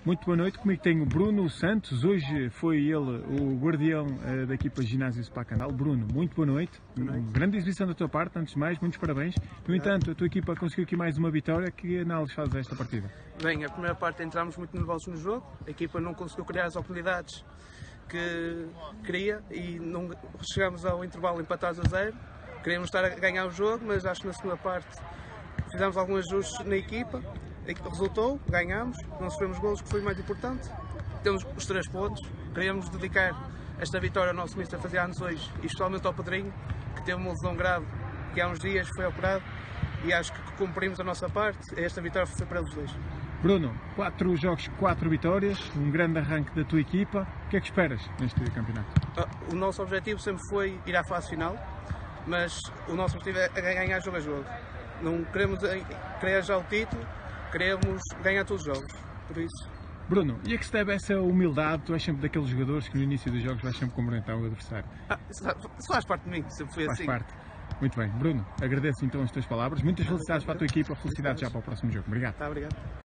Muito boa noite, comigo tenho Bruno Santos, hoje foi ele o guardião da equipa Ginásio Spa Candal. Bruno, muito boa noite. Grande exibição da tua parte, antes de mais, muitos parabéns. No entanto, a tua equipa conseguiu aqui mais uma vitória. Que análise fazes a esta partida? Bem, a primeira parte entramos muito nervosos no jogo, a equipa não conseguiu criar as oportunidades que queria e não chegamos ao intervalo empatados a 0. Queríamos estar a ganhar o jogo, mas acho que na segunda parte fizemos alguns ajustes na equipa. Resultou, ganhamos, não sofremos golos, que foi o mais importante. Temos os 3 pontos. Queríamos dedicar esta vitória ao nosso mister, fazia anos hoje, e especialmente ao Padrinho, que teve uma lesão grave, que há uns dias foi operado, e acho que cumprimos a nossa parte. Esta vitória foi para eles dois. Bruno, 4 jogos, 4 vitórias, um grande arranque da tua equipa. O que é que esperas neste campeonato? O nosso objetivo sempre foi ir à fase final, mas o nosso objetivo é ganhar jogo a jogo. Não queremos criar já o título, queremos ganhar todos os jogos, por isso. Bruno, e a que se deve essa humildade? Tu és sempre daqueles jogadores que no início dos jogos vais sempre cumprimentar o adversário. Isso faz parte de mim, sempre foi assim. Faz parte. Muito bem. Bruno, agradeço então as tuas palavras. Muitas felicidades para a tua equipa, felicidades já para o próximo jogo. Obrigado. Tá, obrigado.